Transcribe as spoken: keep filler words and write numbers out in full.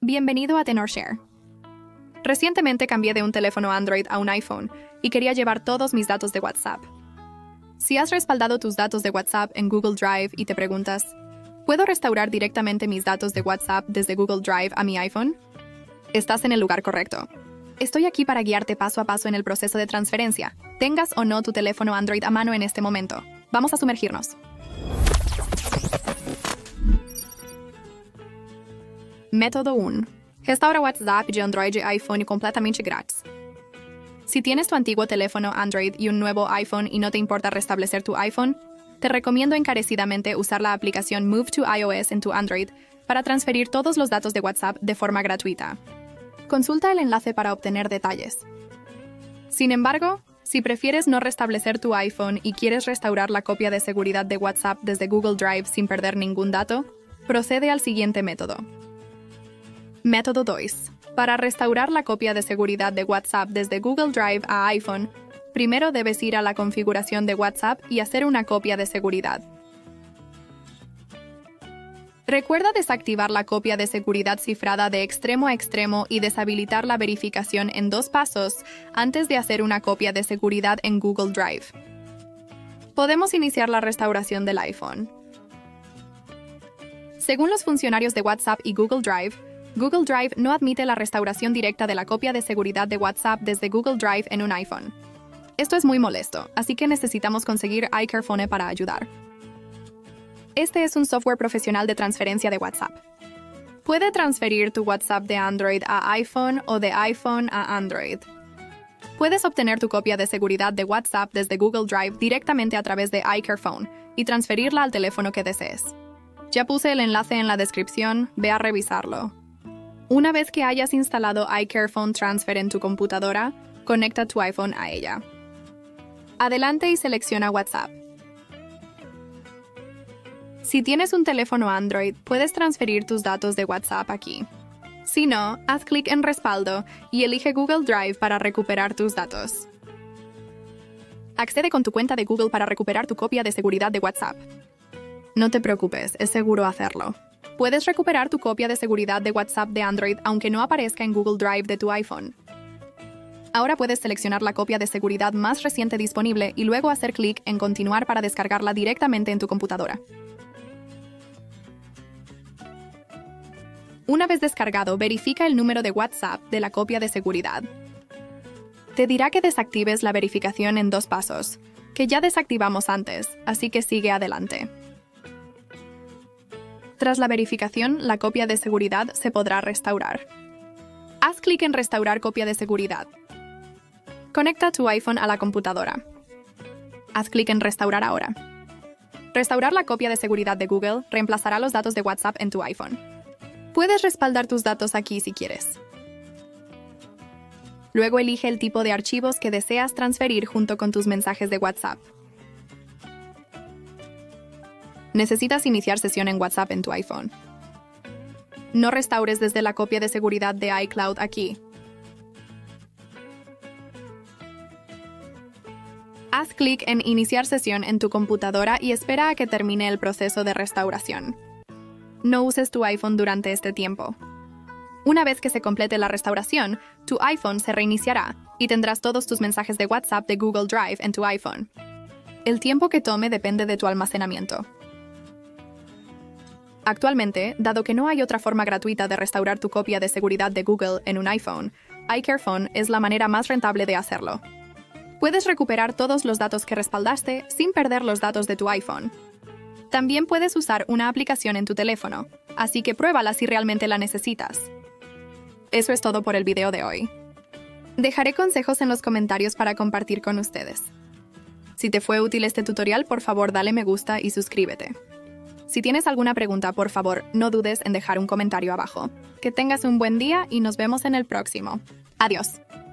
Bienvenido a TenorShare. Recientemente cambié de un teléfono Android a un iPhone y quería llevar todos mis datos de WhatsApp. Si has respaldado tus datos de WhatsApp en Google Drive y te preguntas, ¿puedo restaurar directamente mis datos de WhatsApp desde Google Drive a mi iPhone? Estás en el lugar correcto. Estoy aquí para guiarte paso a paso en el proceso de transferencia, tengas o no tu teléfono Android a mano en este momento. Vamos a sumergirnos. Método uno. Restaura WhatsApp de Android a iPhone completamente grátis. Si tienes tu antiguo teléfono Android y un nuevo iPhone y no te importa restablecer tu iPhone, te recomiendo encarecidamente usar la aplicación Move to iOS en tu Android para transferir todos los datos de WhatsApp de forma gratuita. Consulta el enlace para obtener detalles. Sin embargo, si prefieres no restablecer tu iPhone y quieres restaurar la copia de seguridad de WhatsApp desde Google Drive sin perder ningún dato, procede al siguiente método. Método dos. Para restaurar la copia de seguridad de WhatsApp desde Google Drive a iPhone, primero debes ir a la configuración de WhatsApp y hacer una copia de seguridad. Recuerda desactivar la copia de seguridad cifrada de extremo a extremo y deshabilitar la verificación en dos pasos antes de hacer una copia de seguridad en Google Drive. Podemos iniciar la restauración del iPhone. Según los funcionarios de WhatsApp y Google Drive, Google Drive no admite la restauración directa de la copia de seguridad de WhatsApp desde Google Drive en un iPhone. Esto es muy molesto, así que necesitamos conseguir iCareFone para ayudar. Este es un software profesional de transferencia de WhatsApp. Puede transferir tu WhatsApp de Android a iPhone o de iPhone a Android. Puedes obtener tu copia de seguridad de WhatsApp desde Google Drive directamente a través de iCareFone y transferirla al teléfono que desees. Ya puse el enlace en la descripción, ve a revisarlo. Una vez que hayas instalado iCareFone Transfer en tu computadora, conecta tu iPhone a ella. Adelante y selecciona WhatsApp. Si tienes un teléfono Android, puedes transferir tus datos de WhatsApp aquí. Si no, haz clic en Respaldo y elige Google Drive para recuperar tus datos. Accede con tu cuenta de Google para recuperar tu copia de seguridad de WhatsApp. No te preocupes, es seguro hacerlo. Puedes recuperar tu copia de seguridad de WhatsApp de Android aunque no aparezca en Google Drive de tu iPhone. Ahora puedes seleccionar la copia de seguridad más reciente disponible y luego hacer clic en Continuar para descargarla directamente en tu computadora. Una vez descargado, verifica el número de WhatsApp de la copia de seguridad. Te dirá que desactives la verificación en dos pasos, que ya desactivamos antes, así que sigue adelante. Tras la verificación, la copia de seguridad se podrá restaurar. Haz clic en Restaurar copia de seguridad. Conecta tu iPhone a la computadora. Haz clic en Restaurar ahora. Restaurar la copia de seguridad de Google reemplazará los datos de WhatsApp en tu iPhone. Puedes respaldar tus datos aquí si quieres. Luego elige el tipo de archivos que deseas transferir junto con tus mensajes de WhatsApp. Necesitas iniciar sesión en WhatsApp en tu iPhone. No restaures desde la copia de seguridad de iCloud aquí. Haz clic en Iniciar sesión en tu computadora y espera a que termine el proceso de restauración. No uses tu iPhone durante este tiempo. Una vez que se complete la restauración, tu iPhone se reiniciará y tendrás todos tus mensajes de WhatsApp de Google Drive en tu iPhone. El tiempo que tome depende de tu almacenamiento. Actualmente, dado que no hay otra forma gratuita de restaurar tu copia de seguridad de Google en un iPhone, iCareFone es la manera más rentable de hacerlo. Puedes recuperar todos los datos que respaldaste sin perder los datos de tu iPhone. También puedes usar una aplicación en tu teléfono, así que pruébala si realmente la necesitas. Eso es todo por el video de hoy. Dejaré consejos en los comentarios para compartir con ustedes. Si te fue útil este tutorial, por favor dale me gusta y suscríbete. Si tienes alguna pregunta, por favor, no dudes en dejar un comentario abajo. Que tengas un buen día y nos vemos en el próximo. Adiós.